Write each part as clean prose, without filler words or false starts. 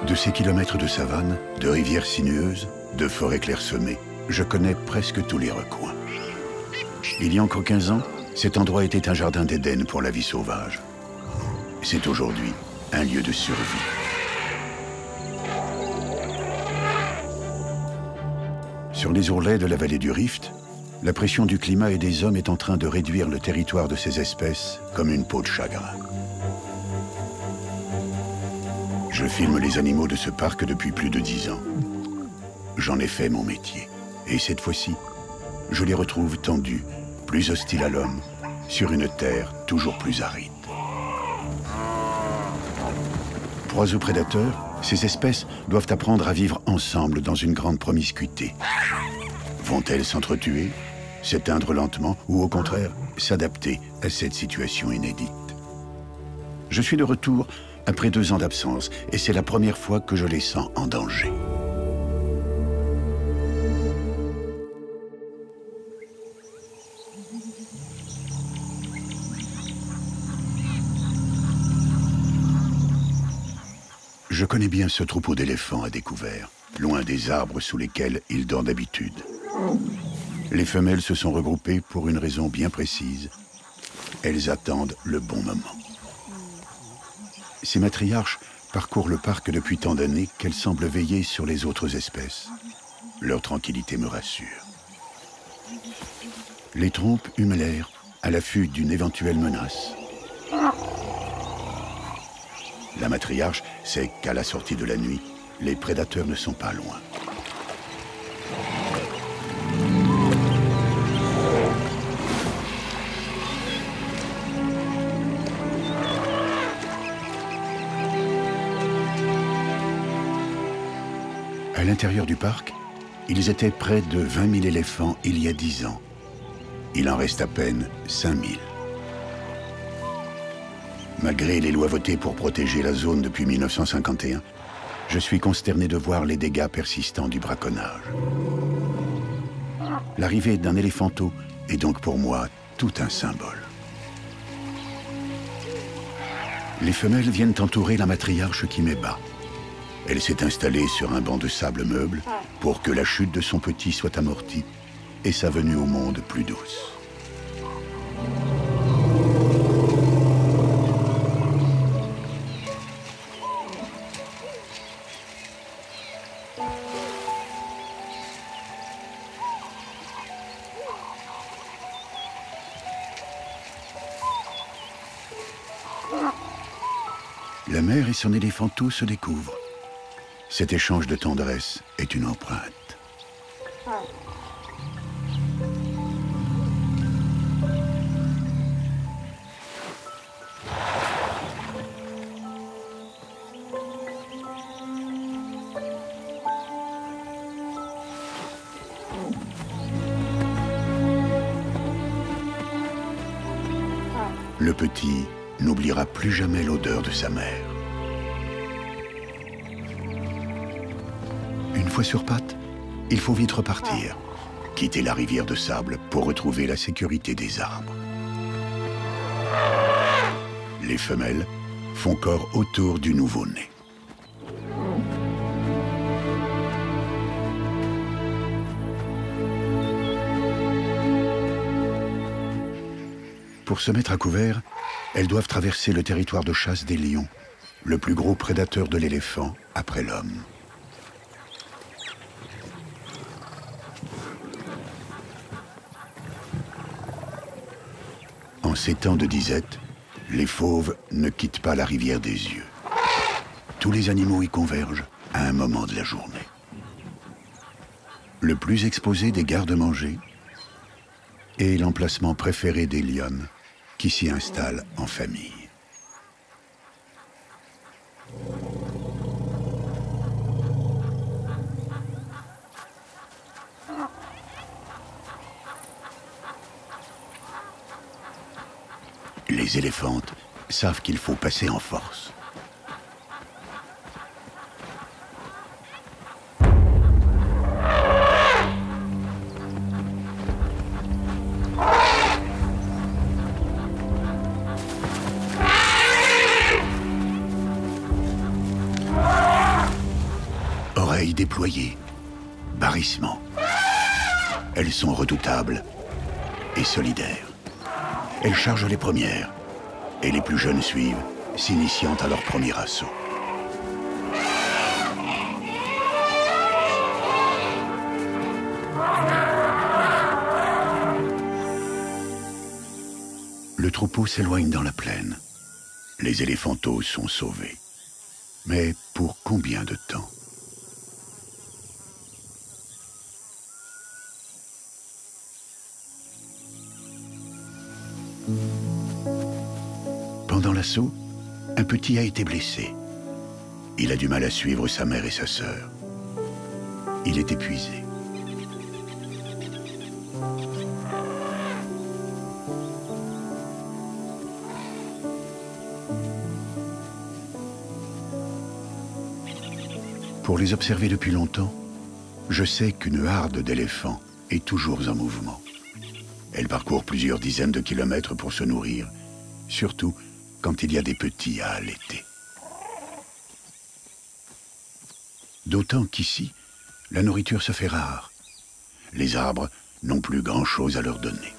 De ces kilomètres de savane, de rivières sinueuses, de forêts clairsemées, je connais presque tous les recoins. Il y a encore 15 ans, cet endroit était un jardin d'Éden pour la vie sauvage. C'est aujourd'hui un lieu de survie. Sur les ourlets de la vallée du Rift, la pression du climat et des hommes est en train de réduire le territoire de ces espèces comme une peau de chagrin. Je filme les animaux de ce parc depuis plus de 10 ans. J'en ai fait mon métier. Et cette fois-ci, je les retrouve tendus, plus hostiles à l'homme, sur une terre toujours plus aride. Proies aux prédateurs, ces espèces doivent apprendre à vivre ensemble dans une grande promiscuité. Vont-elles s'entretuer, s'éteindre lentement ou au contraire s'adapter à cette situation inédite? Je suis de retour après 2 ans d'absence et c'est la première fois que je les sens en danger. Je connais bien ce troupeau d'éléphants à découvert, loin des arbres sous lesquels ils dorment d'habitude. Les femelles se sont regroupées pour une raison bien précise. Elles attendent le bon moment. Ces matriarches parcourent le parc depuis tant d'années qu'elles semblent veiller sur les autres espèces. Leur tranquillité me rassure. Les trompes hument l'air à l'affût d'une éventuelle menace. La matriarche sait qu'à la sortie de la nuit, les prédateurs ne sont pas loin. À l'intérieur du parc, ils étaient près de 20 000 éléphants il y a 10 ans. Il en reste à peine 5 000. Malgré les lois votées pour protéger la zone depuis 1951, je suis consterné de voir les dégâts persistants du braconnage. L'arrivée d'un éléphanteau est donc pour moi tout un symbole. Les femelles viennent entourer la matriarche qui met bas. Elle s'est installée sur un banc de sable meuble pour que la chute de son petit soit amortie et sa venue au monde plus douce. La mère et son éléphanteau se découvrent. Cet échange de tendresse est une empreinte. Le petit n'oubliera plus jamais l'odeur de sa mère. Une fois sur pattes, il faut vite repartir, quitter la rivière de sable pour retrouver la sécurité des arbres. Les femelles font corps autour du nouveau-né. Pour se mettre à couvert, elles doivent traverser le territoire de chasse des lions, le plus gros prédateur de l'éléphant après l'homme. En ces temps de disette, les fauves ne quittent pas la rivière des yeux. Tous les animaux y convergent à un moment de la journée. Le plus exposé des gardes-manger est l'emplacement préféré des lionnes qui s'y installent en famille. Les éléphantes savent qu'il faut passer en force. puis déployer. Barrissement. Elles sont redoutables et solidaires. Elles chargent les premières, et les plus jeunes suivent, s'initiant à leur premier assaut. Le troupeau s'éloigne dans la plaine. Les éléphantos sont sauvés. Mais pour combien de temps? Pendant l'assaut, un petit a été blessé. Il a du mal à suivre sa mère et sa sœur. Il est épuisé. Pour les observer depuis longtemps, je sais qu'une harde d'éléphants est toujours en mouvement. Elle parcourt plusieurs dizaines de kilomètres pour se nourrir, surtout quand il y a des petits à allaiter. D'autant qu'ici, la nourriture se fait rare. Les arbres n'ont plus grand-chose à leur donner.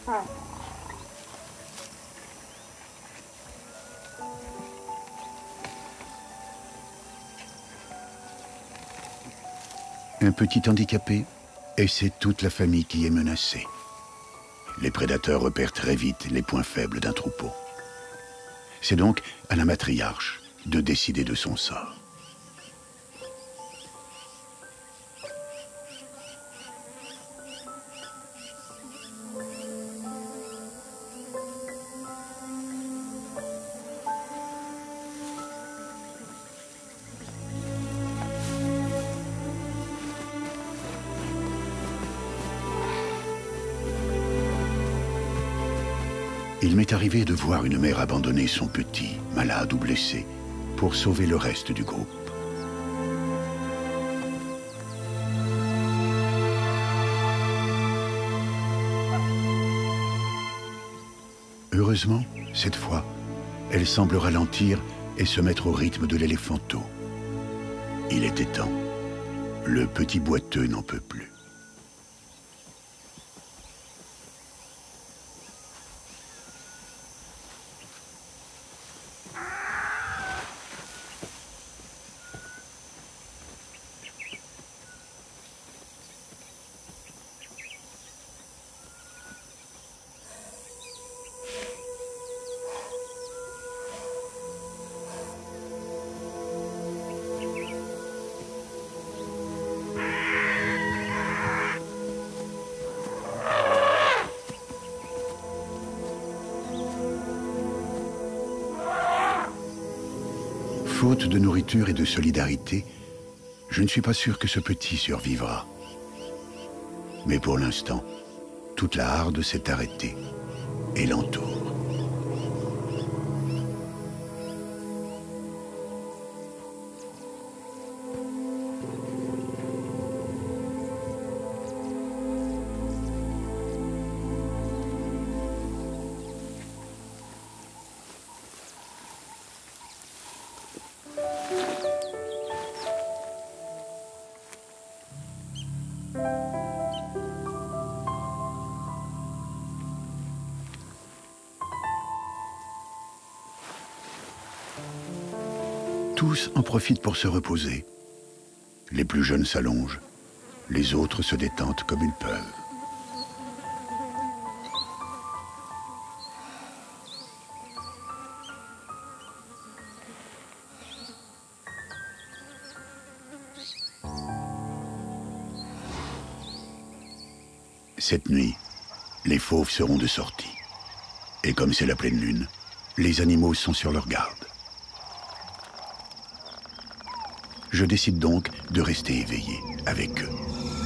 Un petit handicapé, et c'est toute la famille qui est menacée. Les prédateurs repèrent très vite les points faibles d'un troupeau. C'est donc à la matriarche de décider de son sort. Il m'est arrivé de voir une mère abandonner son petit, malade ou blessé, pour sauver le reste du groupe. Heureusement, cette fois, elle semble ralentir et se mettre au rythme de l'éléphanto. Il était temps. Le petit boiteux n'en peut plus. Faute de nourriture et de solidarité, je ne suis pas sûr que ce petit survivra. Mais pour l'instant, toute la harde s'est arrêtée et l'entoure. Tous en profitent pour se reposer. Les plus jeunes s'allongent, les autres se détendent comme ils peuvent. Cette nuit, les fauves seront de sortie. Et comme c'est la pleine lune, les animaux sont sur leur garde. Je décide donc de rester éveillé avec eux.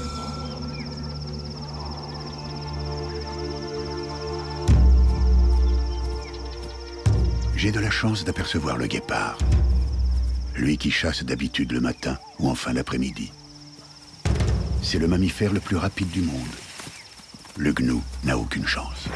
J'ai de la chance d'apercevoir le guépard, lui qui chasse d'habitude le matin ou en fin d'après-midi. C'est le mammifère le plus rapide du monde. Le gnou n'a aucune chance.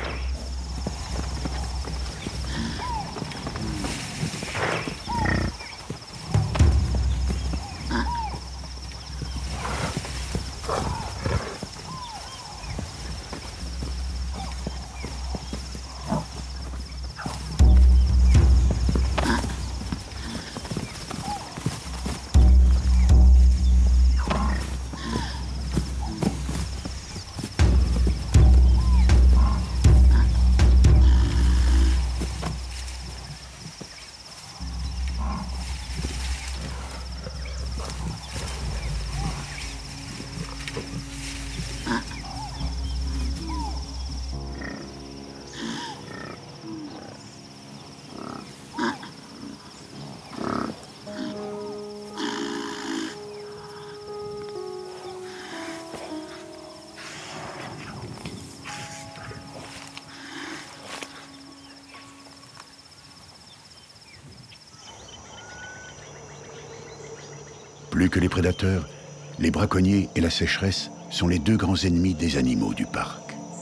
Plus que les prédateurs, les braconniers et la sécheresse sont les deux grands ennemis des animaux du parc.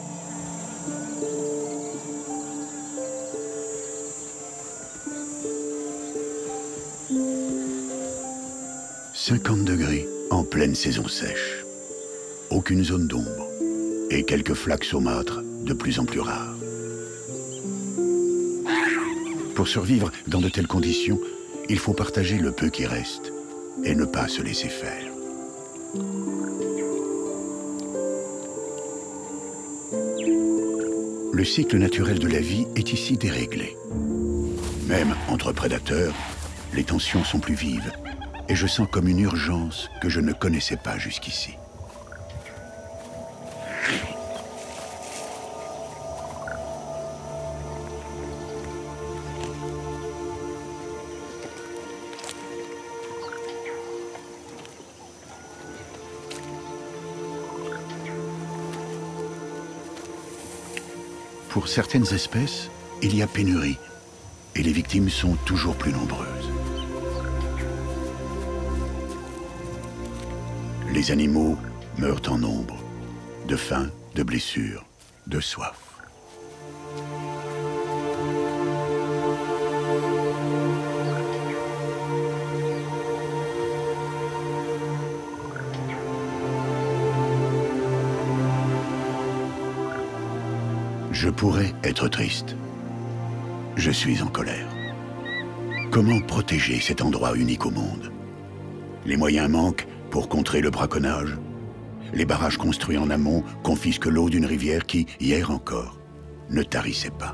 50 degrés en pleine saison sèche. Aucune zone d'ombre et quelques flaques saumâtres de plus en plus rares. Pour survivre dans de telles conditions, il faut partager le peu qui reste et ne pas se laisser faire. Le cycle naturel de la vie est ici déréglé. Même entre prédateurs, les tensions sont plus vives et je sens comme une urgence que je ne connaissais pas jusqu'ici. Pour certaines espèces, il y a pénurie et les victimes sont toujours plus nombreuses. Les animaux meurent en nombre, de faim, de blessures, de soif. Je pourrais être triste. Je suis en colère. Comment protéger cet endroit unique au monde? Les moyens manquent pour contrer le braconnage. Les barrages construits en amont confisquent l'eau d'une rivière qui, hier encore, ne tarissait pas.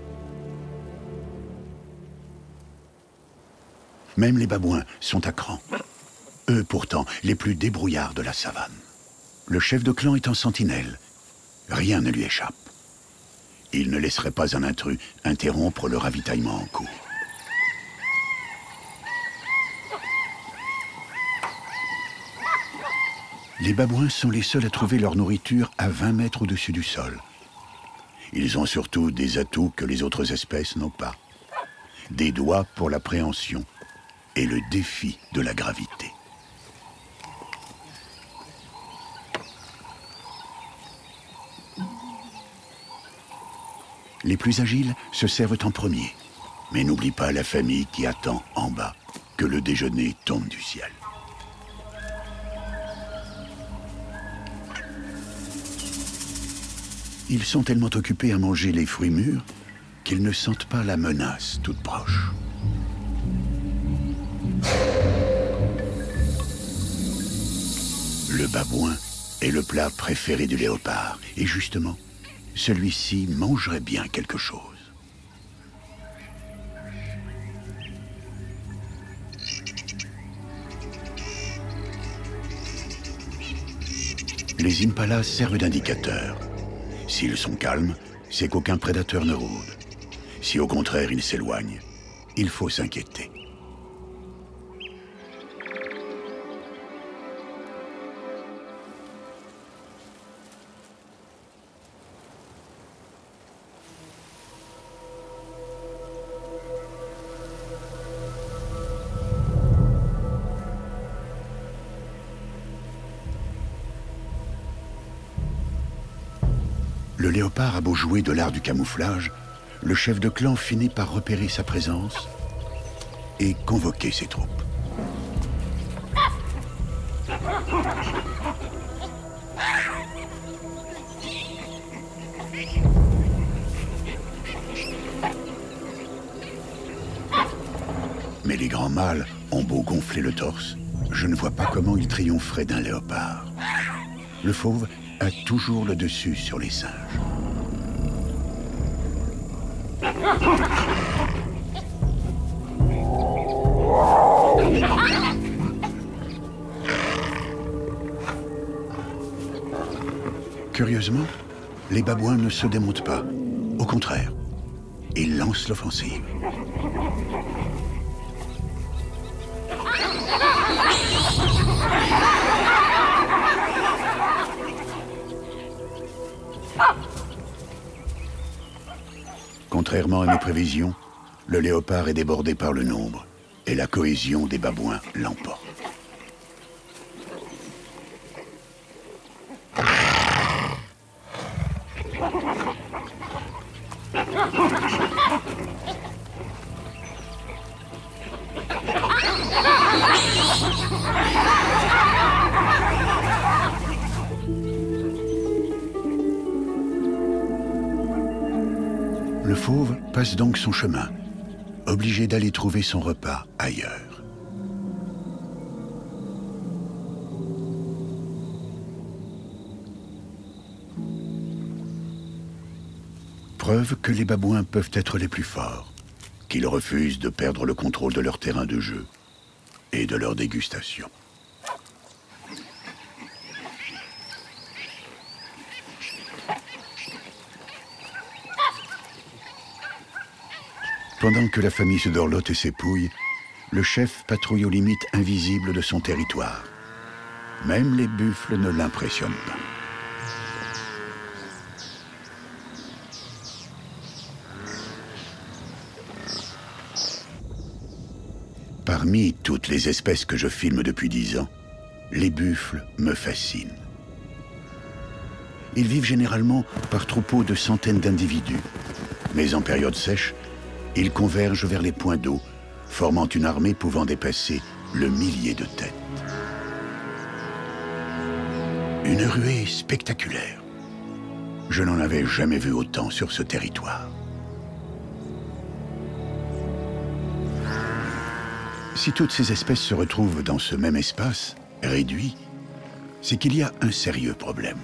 Même les babouins sont à cran. Eux, pourtant, les plus débrouillards de la savane. Le chef de clan est en sentinelle. Rien ne lui échappe. Il ne laisserait pas un intrus interrompre le ravitaillement en cours. Les babouins sont les seuls à trouver leur nourriture à 20 mètres au-dessus du sol. Ils ont surtout des atouts que les autres espèces n'ont pas. Des doigts pour la préhension et le défi de la gravité. Les plus agiles se servent en premier, mais n'oublie pas la famille qui attend en bas que le déjeuner tombe du ciel. Ils sont tellement occupés à manger les fruits mûrs qu'ils ne sentent pas la menace toute proche. Le babouin est le plat préféré du léopard, et justement, celui-ci mangerait bien quelque chose. Les impalas servent d'indicateur. S'ils sont calmes, c'est qu'aucun prédateur ne rôde. Si au contraire ils s'éloignent, il faut s'inquiéter. Le léopard a beau jouer de l'art du camouflage, le chef de clan finit par repérer sa présence et convoquer ses troupes. Mais les grands mâles ont beau gonfler le torse, je ne vois pas comment ils triompheraient d'un léopard. Le fauve a toujours le dessus sur les singes. Curieusement, les babouins ne se démontent pas. Au contraire, ils lancent l'offensive. Contrairement à mes prévisions, le léopard est débordé par le nombre et la cohésion des babouins l'emporte. Le fauve passe donc son chemin, obligé d'aller trouver son repas ailleurs. Preuve que les babouins peuvent être les plus forts, qu'ils refusent de perdre le contrôle de leur terrain de jeu et de leur dégustation. Pendant que la famille se dorlote et s'épouille, le chef patrouille aux limites invisibles de son territoire. Même les buffles ne l'impressionnent pas. Parmi toutes les espèces que je filme depuis 10 ans, les buffles me fascinent. Ils vivent généralement par troupeaux de centaines d'individus, mais en période sèche, ils convergent vers les points d'eau, formant une armée pouvant dépasser le millier de têtes. Une ruée spectaculaire. Je n'en avais jamais vu autant sur ce territoire. Si toutes ces espèces se retrouvent dans ce même espace, réduit, c'est qu'il y a un sérieux problème.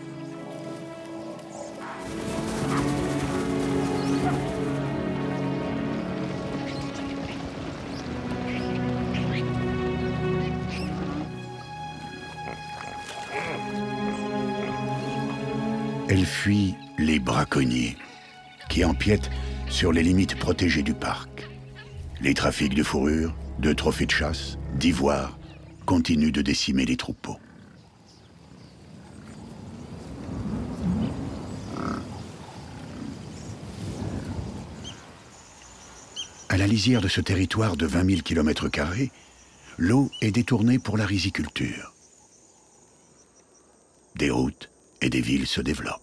Elle fuit les braconniers, qui empiètent sur les limites protégées du parc. Les trafics de fourrure, de trophées de chasse, d'ivoire, continuent de décimer les troupeaux. À la lisière de ce territoire de 20 000 km², l'eau est détournée pour la riziculture. Des routes et des villes se développent.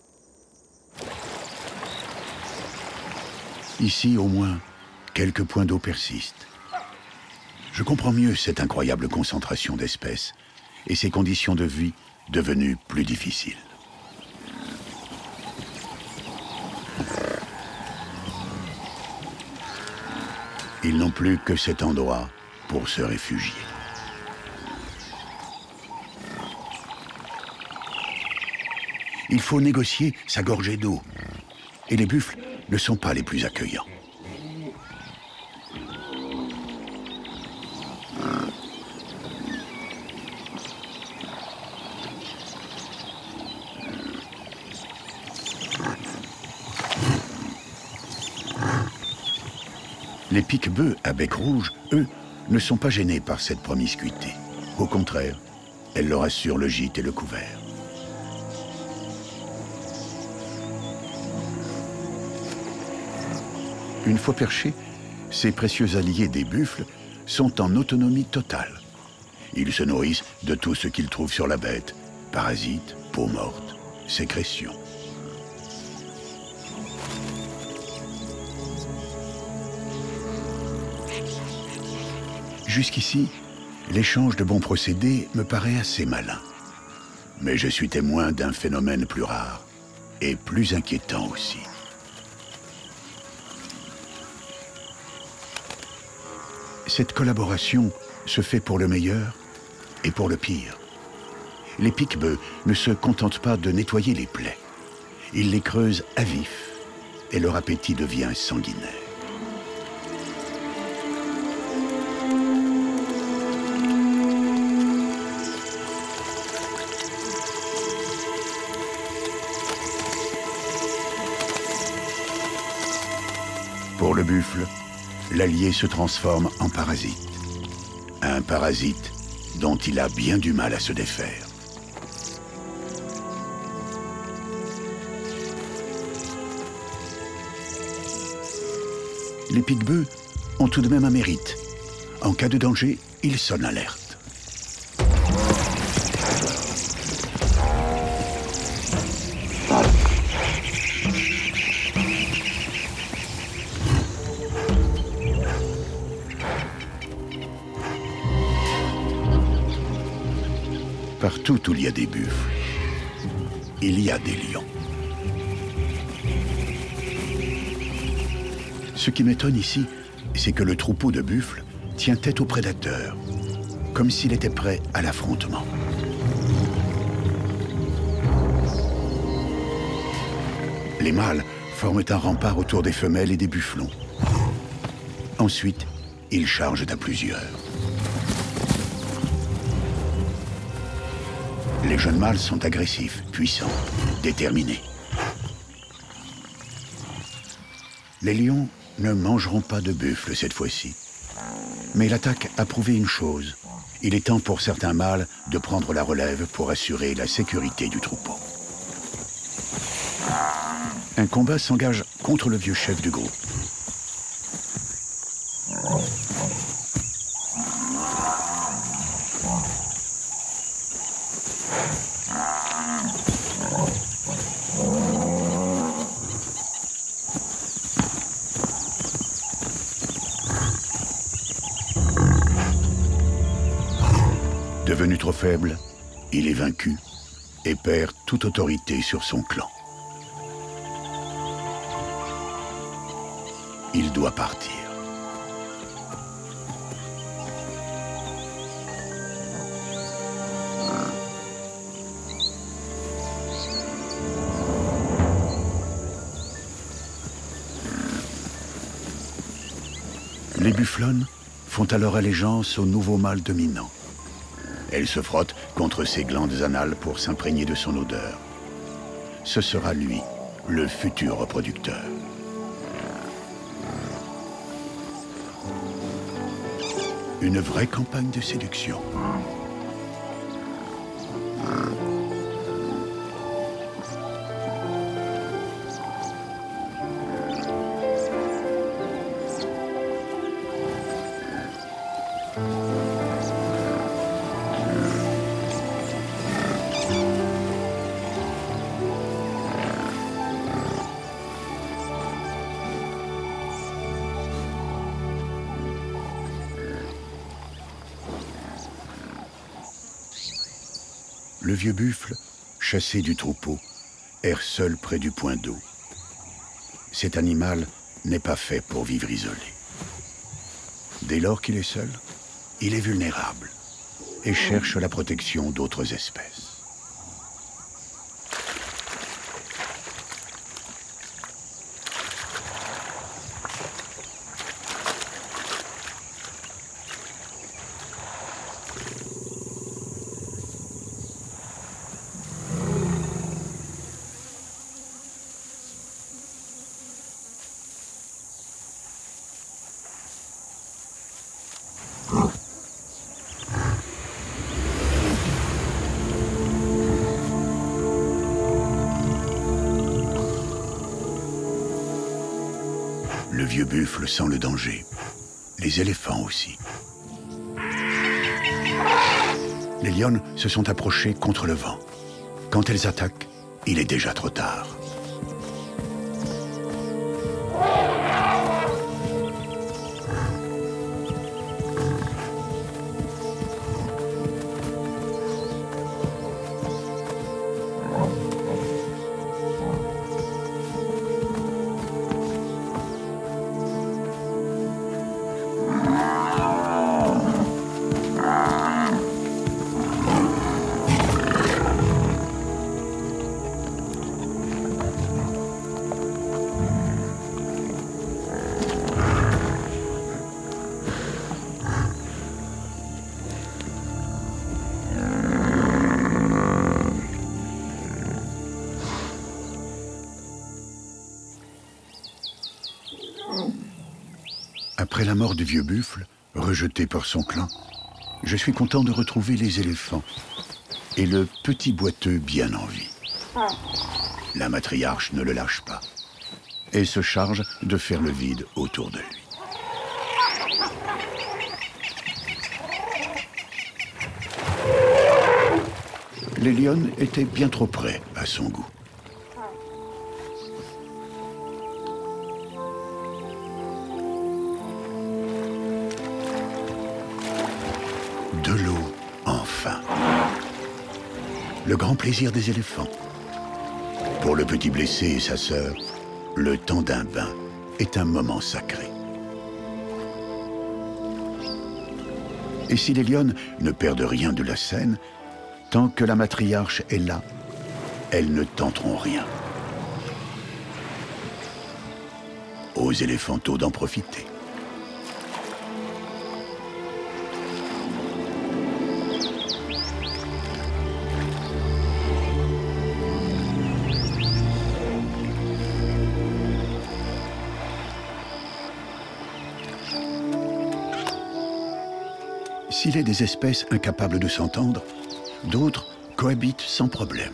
Ici, au moins, quelques points d'eau persistent. Je comprends mieux cette incroyable concentration d'espèces et ces conditions de vie devenues plus difficiles. Ils n'ont plus que cet endroit pour se réfugier. Il faut négocier sa gorgée d'eau. Et les buffles ne sont pas les plus accueillants. Les pique-bœufs à bec rouge, eux, ne sont pas gênés par cette promiscuité. Au contraire, elle leur assure le gîte et le couvert. Une fois perchés, ces précieux alliés des buffles sont en autonomie totale. Ils se nourrissent de tout ce qu'ils trouvent sur la bête, parasites, peau morte, sécrétions. Jusqu'ici, l'échange de bons procédés me paraît assez malin. Mais je suis témoin d'un phénomène plus rare et plus inquiétant aussi. Cette collaboration se fait pour le meilleur et pour le pire. Les pique-bœufs ne se contentent pas de nettoyer les plaies. Ils les creusent à vif et leur appétit devient sanguinaire. Pour le buffle, l'allié se transforme en parasite. Un parasite dont il a bien du mal à se défaire. Les pique-bœufs ont tout de même un mérite. En cas de danger, ils sonnent alerte. Partout où il y a des buffles, il y a des lions. Ce qui m'étonne ici, c'est que le troupeau de buffles tient tête aux prédateurs, comme s'il était prêt à l'affrontement. Les mâles forment un rempart autour des femelles et des bufflons. Ensuite, ils chargent à plusieurs. Les jeunes mâles sont agressifs, puissants, déterminés. Les lions ne mangeront pas de buffle cette fois-ci. Mais l'attaque a prouvé une chose. Il est temps pour certains mâles de prendre la relève pour assurer la sécurité du troupeau. Un combat s'engage contre le vieux chef du groupe. Devenu trop faible, il est vaincu et perd toute autorité sur son clan. Il doit partir. Les bufflonnes font alors allégeance au nouveau mâle dominant. Elle se frotte contre ses glandes anales pour s'imprégner de son odeur. Ce sera lui, le futur reproducteur. Une vraie campagne de séduction. Le vieux buffle, chassé du troupeau, erre seul près du point d'eau. Cet animal n'est pas fait pour vivre isolé. Dès lors qu'il est seul, il est vulnérable et cherche la protection d'autres espèces. Le vieux buffle sent le danger. Les éléphants aussi. Les lionnes se sont approchées contre le vent. Quand elles attaquent, il est déjà trop tard. Après la mort du vieux buffle, rejeté par son clan, je suis content de retrouver les éléphants et le petit boiteux bien en vie. La matriarche ne le lâche pas et se charge de faire le vide autour de lui. Les lionnes étaient bien trop près à son goût. De l'eau, enfin. le grand plaisir des éléphants. Pour le petit blessé et sa sœur, le temps d'un bain est un moment sacré. Et si les lionnes ne perdent rien de la scène, tant que la matriarche est là, elles ne tenteront rien. Aux éléphantaux d'en profiter. S'il est des espèces incapables de s'entendre, d'autres cohabitent sans problème.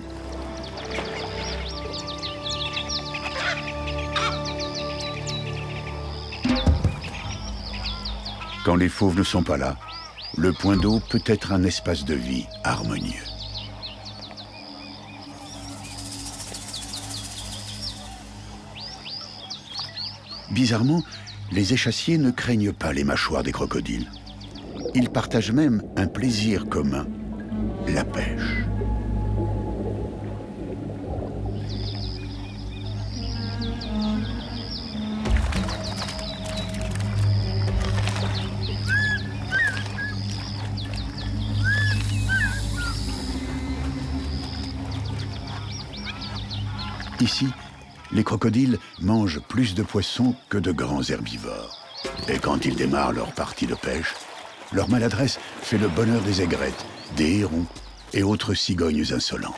Quand les fauves ne sont pas là, le point d'eau peut être un espace de vie harmonieux. Bizarrement, les échassiers ne craignent pas les mâchoires des crocodiles. Ils partagent même un plaisir commun, la pêche. Ici, les crocodiles mangent plus de poissons que de grands herbivores. Et quand ils démarrent leur partie de pêche, leur maladresse fait le bonheur des aigrettes, des hérons et autres cigognes insolentes.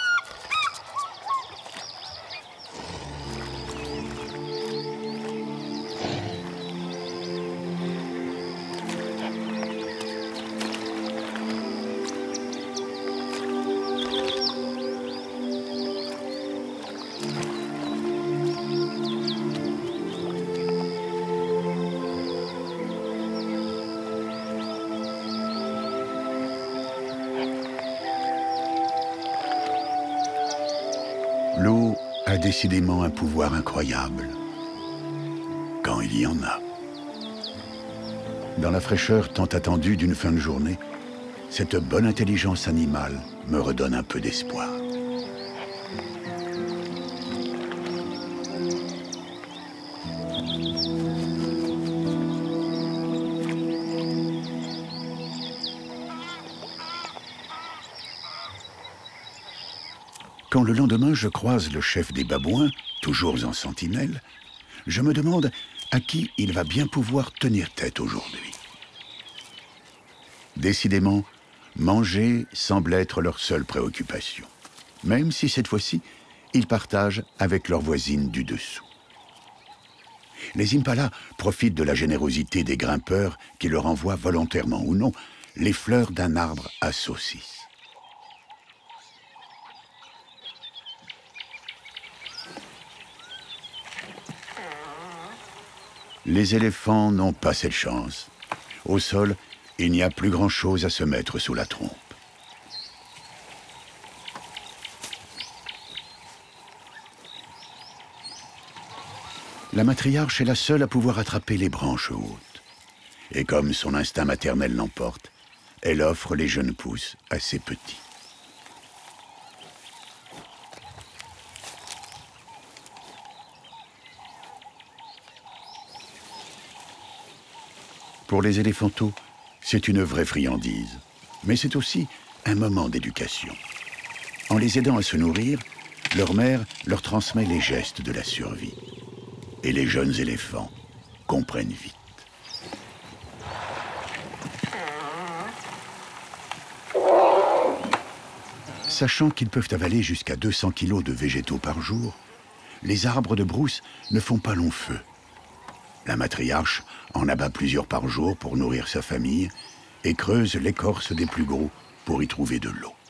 L'eau a décidément un pouvoir incroyable, quand il y en a. Dans la fraîcheur tant attendue d'une fin de journée, cette bonne intelligence animale me redonne un peu d'espoir. Quand le lendemain je croise le chef des babouins, toujours en sentinelle, je me demande à qui il va bien pouvoir tenir tête aujourd'hui. Décidément, manger semble être leur seule préoccupation, même si cette fois-ci, ils partagent avec leurs voisines du dessous. Les impalas profitent de la générosité des grimpeurs qui leur envoient volontairement ou non les fleurs d'un arbre à saucisses. Les éléphants n'ont pas cette chance. Au sol, il n'y a plus grand-chose à se mettre sous la trompe. La matriarche est la seule à pouvoir attraper les branches hautes. Et comme son instinct maternel l'emporte, elle offre les jeunes pousses à ses petits. Pour les éléphantaux, c'est une vraie friandise, mais c'est aussi un moment d'éducation. En les aidant à se nourrir, leur mère leur transmet les gestes de la survie. Et les jeunes éléphants comprennent vite. Sachant qu'ils peuvent avaler jusqu'à 200 kilos de végétaux par jour, les arbres de brousse ne font pas long feu. La matriarche en abat plusieurs par jour pour nourrir sa famille et creuse l'écorce des plus gros pour y trouver de l'eau.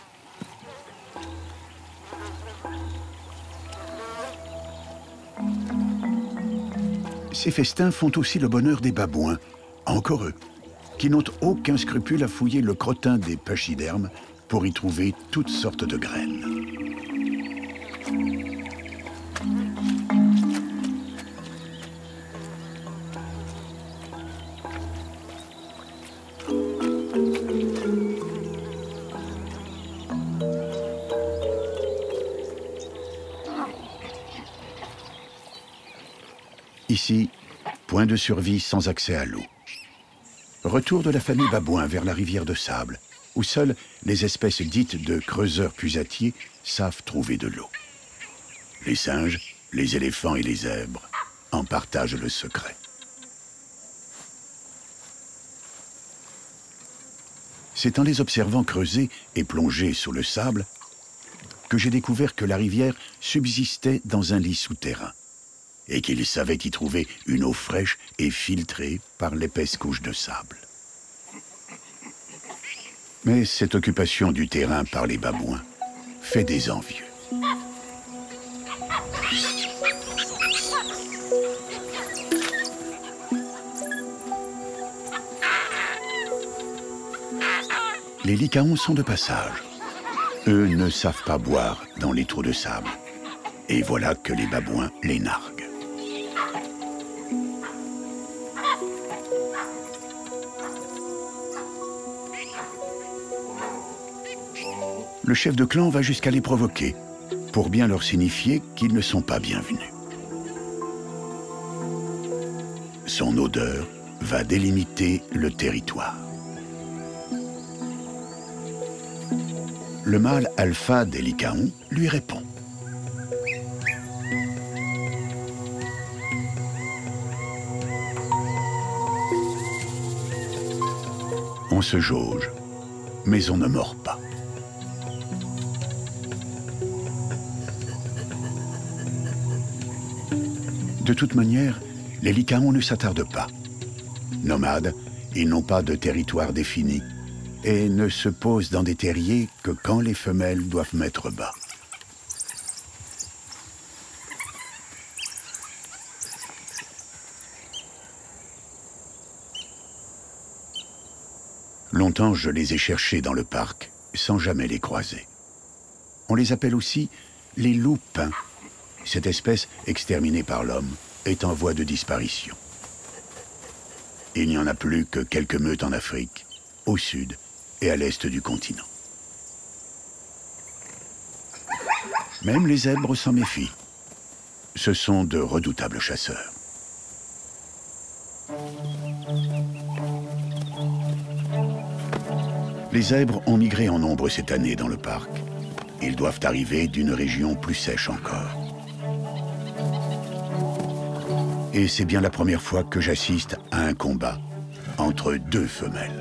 Ces festins font aussi le bonheur des babouins, encore eux, qui n'ont aucun scrupule à fouiller le crottin des pachydermes pour y trouver toutes sortes de graines. Ici, point de survie sans accès à l'eau. Retour de la famille babouin vers la rivière de sable, où seules les espèces dites de creuseurs puisatiers savent trouver de l'eau. Les singes, les éléphants et les zèbres en partagent le secret. C'est en les observant creuser et plonger sous le sable que j'ai découvert que la rivière subsistait dans un lit souterrain et qu'ils savaient y trouver une eau fraîche et filtrée par l'épaisse couche de sable. Mais cette occupation du terrain par les babouins fait des envieux. Les lycaons sont de passage. Eux ne savent pas boire dans les trous de sable. Et voilà que les babouins les narguent. Le chef de clan va jusqu'à les provoquer, pour bien leur signifier qu'ils ne sont pas bienvenus. Son odeur va délimiter le territoire. Le mâle alpha des lycaons lui répond. On se jauge, mais on ne mord pas. De toute manière, les lycaons ne s'attardent pas. Nomades, ils n'ont pas de territoire défini et ne se posent dans des terriers que quand les femelles doivent mettre bas. Longtemps, je les ai cherchés dans le parc, sans jamais les croiser. On les appelle aussi les loups pins. Cette espèce, exterminée par l'homme, est en voie de disparition. Il n'y en a plus que quelques meutes en Afrique, au sud et à l'est du continent. Même les zèbres s'en méfient. Ce sont de redoutables chasseurs. Les zèbres ont migré en nombre cette année dans le parc. Ils doivent arriver d'une région plus sèche encore. Et c'est bien la première fois que j'assiste à un combat entre deux femelles.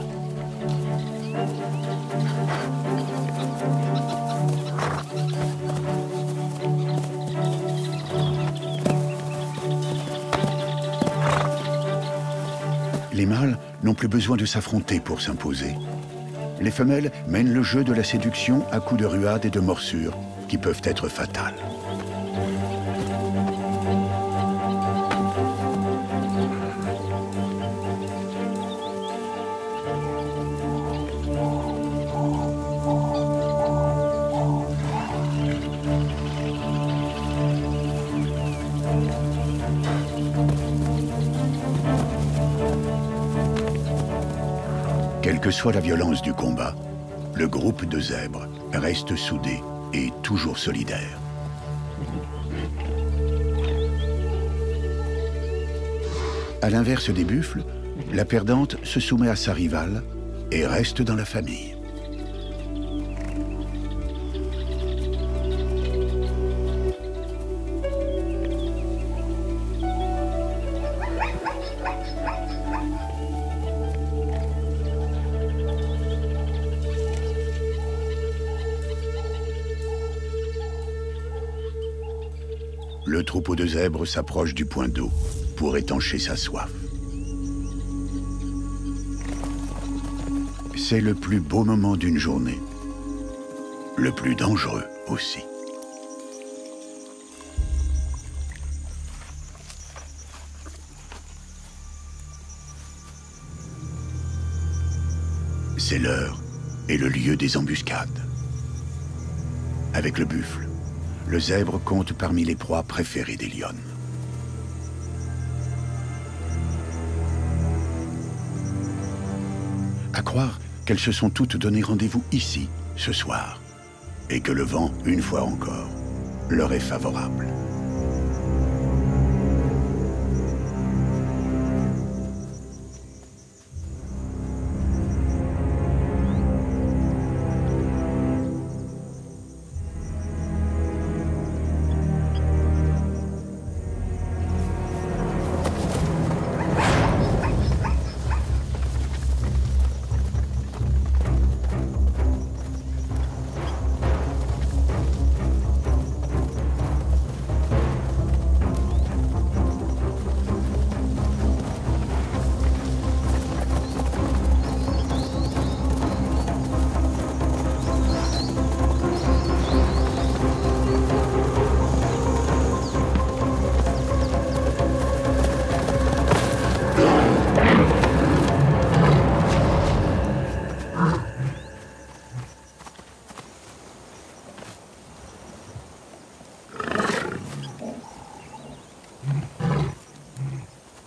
Les mâles n'ont plus besoin de s'affronter pour s'imposer. Les femelles mènent le jeu de la séduction à coups de ruades et de morsures qui peuvent être fatales. Quelle que soit la violence du combat, le groupe de zèbres reste soudé et toujours solidaire. À l'inverse des buffles, la perdante se soumet à sa rivale et reste dans la famille. Le troupeau de zèbres s'approche du point d'eau pour étancher sa soif. C'est le plus beau moment d'une journée. Le plus dangereux aussi. C'est l'heure et le lieu des embuscades. Avec le buffle, le zèbre compte parmi les proies préférées des lionnes. À croire qu'elles se sont toutes donné rendez-vous ici, ce soir, et que le vent, une fois encore, leur est favorable.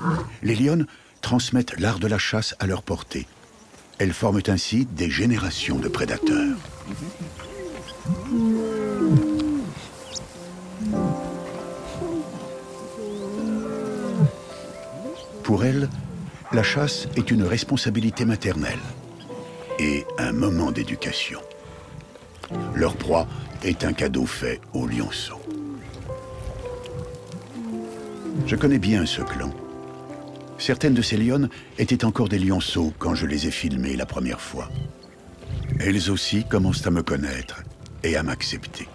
Les lionnes transmettent l'art de la chasse à leur portée. Elles forment ainsi des générations de prédateurs. Pour elles, la chasse est une responsabilité maternelle et un moment d'éducation. Leur proie est un cadeau fait aux lionceaux. Je connais bien ce clan. Certaines de ces lionnes étaient encore des lionceaux quand je les ai filmées la première fois. Elles aussi commencent à me connaître et à m'accepter.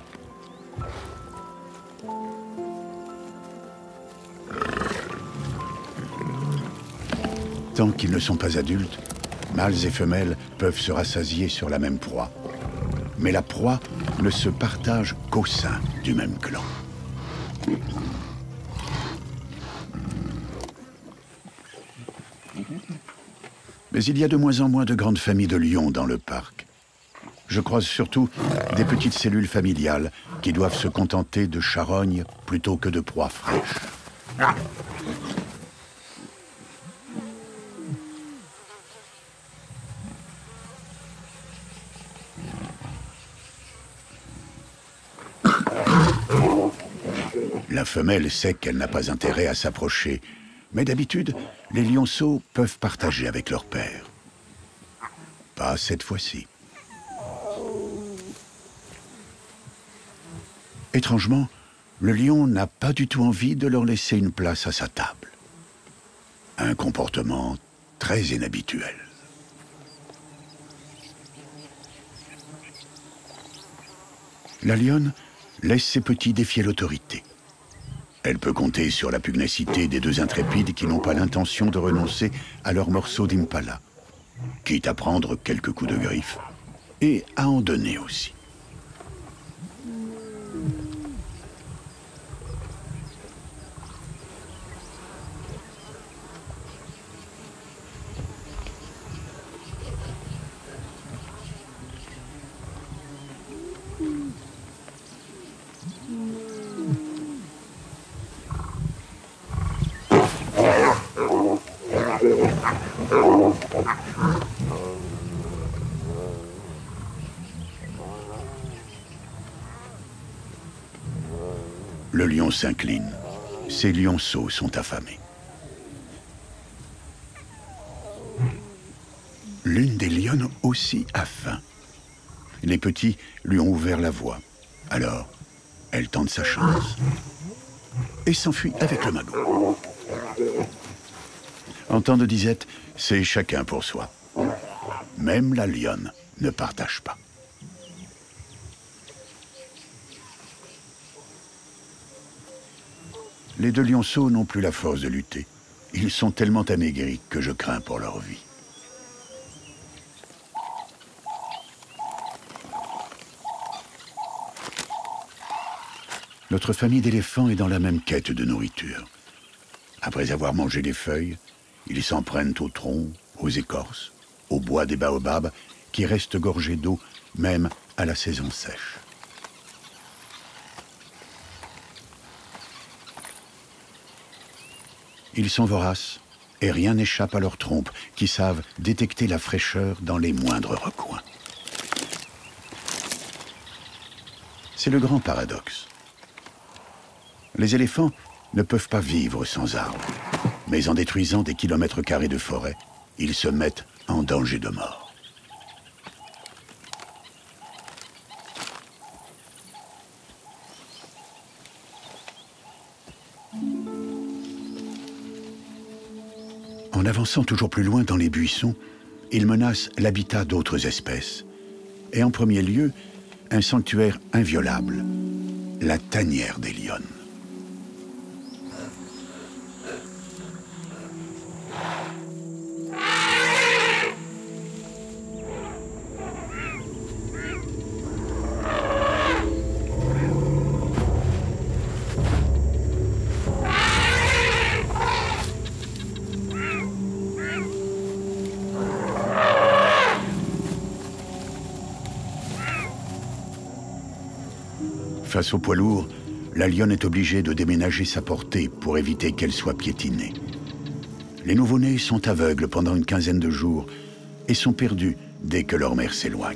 Tant qu'ils ne sont pas adultes, mâles et femelles peuvent se rassasier sur la même proie. Mais la proie ne se partage qu'au sein du même clan. Mais il y a de moins en moins de grandes familles de lions dans le parc. Je croise surtout des petites cellules familiales qui doivent se contenter de charognes plutôt que de proies fraîches. La femelle sait qu'elle n'a pas intérêt à s'approcher, mais d'habitude, les lionceaux peuvent partager avec leur père. Pas cette fois-ci. Étrangement, le lion n'a pas du tout envie de leur laisser une place à sa table. Un comportement très inhabituel. La lionne laisse ses petits défier l'autorité. Elle peut compter sur la pugnacité des deux intrépides qui n'ont pas l'intention de renoncer à leur morceau d'impala, quitte à prendre quelques coups de griffe, et à en donner aussi. Le lion s'incline. Ses lionceaux sont affamés. L'une des lionnes aussi a faim. Les petits lui ont ouvert la voie. Alors, elle tente sa chance et s'enfuit avec le magot. En temps de disette, c'est chacun pour soi. Même la lionne ne partage pas. Les deux lionceaux n'ont plus la force de lutter. Ils sont tellement amaigris que je crains pour leur vie. Notre famille d'éléphants est dans la même quête de nourriture. Après avoir mangé les feuilles, ils s'en prennent au tronc, aux écorces, au bois des baobabs, qui restent gorgés d'eau, même à la saison sèche. Ils sont voraces, et rien n'échappe à leurs trompes, qui savent détecter la fraîcheur dans les moindres recoins. C'est le grand paradoxe. Les éléphants ne peuvent pas vivre sans arbres, mais en détruisant des kilomètres carrés de forêt, ils se mettent en danger de mort. En avançant toujours plus loin dans les buissons, ils menacent l'habitat d'autres espèces. Et en premier lieu, un sanctuaire inviolable, la tanière des lionnes. Face au poids lourd, la lionne est obligée de déménager sa portée pour éviter qu'elle soit piétinée. Les nouveau-nés sont aveugles pendant une quinzaine de jours et sont perdus dès que leur mère s'éloigne.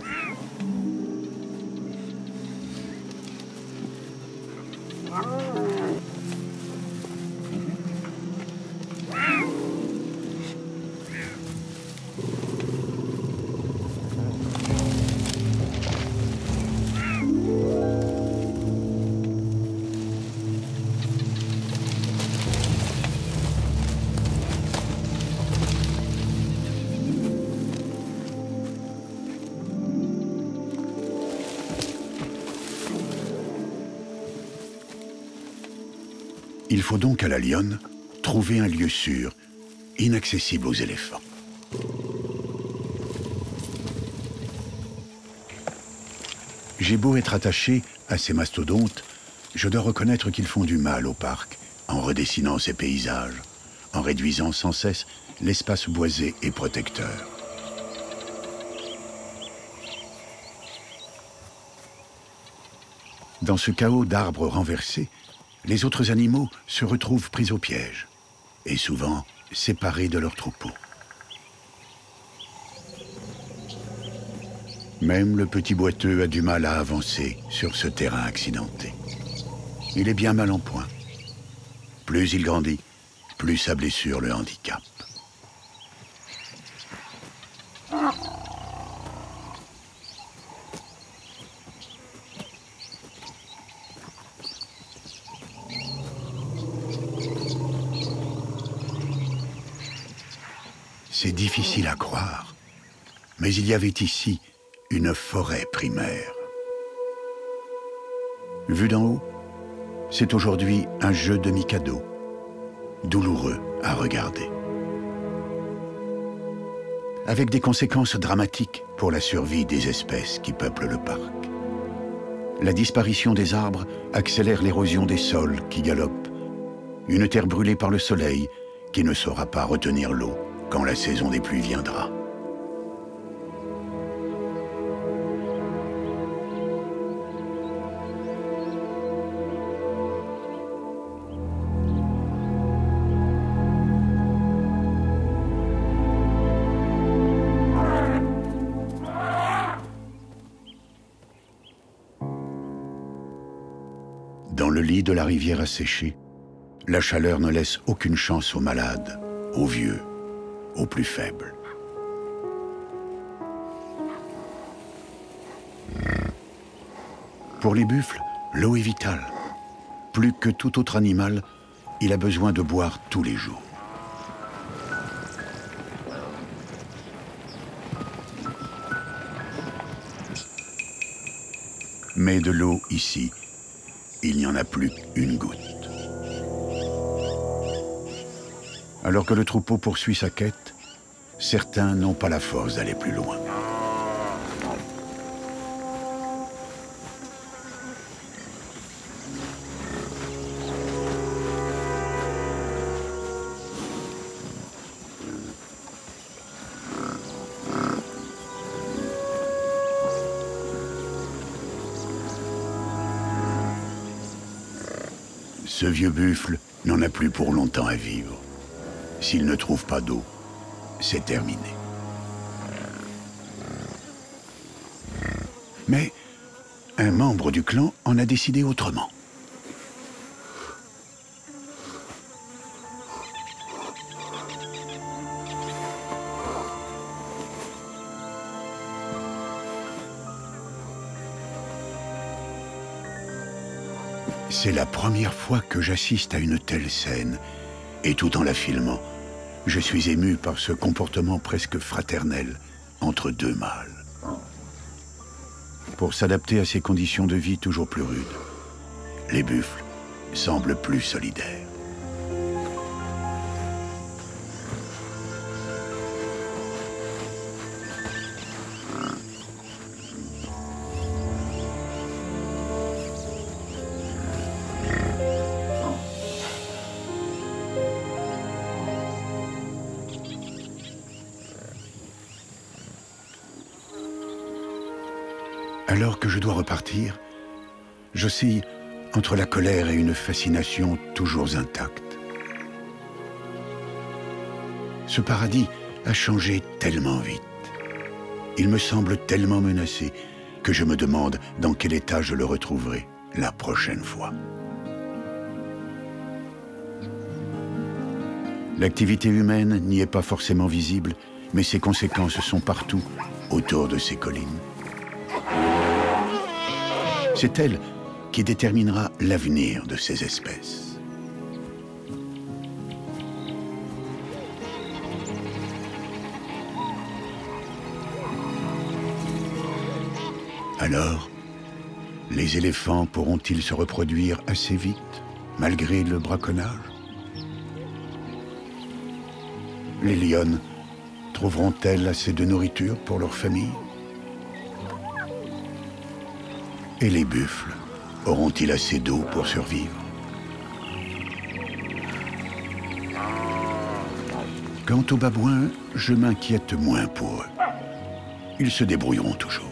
Il faut donc à la lionne trouver un lieu sûr, inaccessible aux éléphants. J'ai beau être attaché à ces mastodontes, je dois reconnaître qu'ils font du mal au parc, en redessinant ses paysages, en réduisant sans cesse l'espace boisé et protecteur. Dans ce chaos d'arbres renversés, les autres animaux se retrouvent pris au piège, et souvent séparés de leurs troupeaux. Même le petit boiteux a du mal à avancer sur ce terrain accidenté. Il est bien mal en point. Plus il grandit, plus sa blessure le handicape. C'est difficile à croire, mais il y avait ici une forêt primaire. Vu d'en haut, c'est aujourd'hui un jeu de Mikado, douloureux à regarder. Avec des conséquences dramatiques pour la survie des espèces qui peuplent le parc. La disparition des arbres accélère l'érosion des sols qui galopent. Une terre brûlée par le soleil qui ne saura pas retenir l'eau quand la saison des pluies viendra. Dans le lit de la rivière asséchée, la chaleur ne laisse aucune chance aux malades, aux vieux, aux plus faibles. Pour les buffles, l'eau est vitale. Plus que tout autre animal, il a besoin de boire tous les jours. Mais de l'eau ici, il n'y en a plus qu'une goutte. Alors que le troupeau poursuit sa quête, certains n'ont pas la force d'aller plus loin. Ce vieux buffle n'en a plus pour longtemps à vivre. S'il ne trouve pas d'eau, c'est terminé. Mais un membre du clan en a décidé autrement. C'est la première fois que j'assiste à une telle scène, et tout en la filmant, je suis ému par ce comportement presque fraternel entre deux mâles. Pour s'adapter à ces conditions de vie toujours plus rudes, les buffles semblent plus solidaires. Alors que je dois repartir, j'oscille entre la colère et une fascination toujours intacte. Ce paradis a changé tellement vite. Il me semble tellement menacé que je me demande dans quel état je le retrouverai la prochaine fois. L'activité humaine n'y est pas forcément visible, mais ses conséquences sont partout autour de ces collines. C'est elle qui déterminera l'avenir de ces espèces. Alors, les éléphants pourront-ils se reproduire assez vite, malgré le braconnage? Les lionnes trouveront-elles assez de nourriture pour leur famille? Et les buffles auront-ils assez d'eau pour survivre? Quant aux babouins, je m'inquiète moins pour eux. Ils se débrouilleront toujours.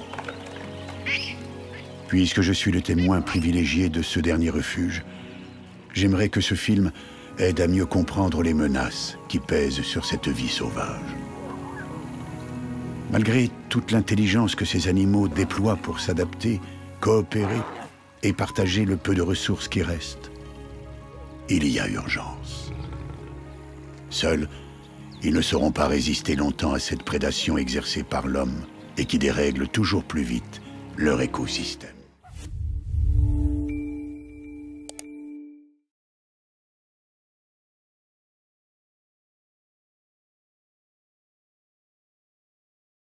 Puisque je suis le témoin privilégié de ce dernier refuge, j'aimerais que ce film aide à mieux comprendre les menaces qui pèsent sur cette vie sauvage. Malgré toute l'intelligence que ces animaux déploient pour s'adapter, coopérer et partager le peu de ressources qui restent, il y a urgence. Seuls, ils ne sauront pas résister longtemps à cette prédation exercée par l'homme et qui dérègle toujours plus vite leur écosystème.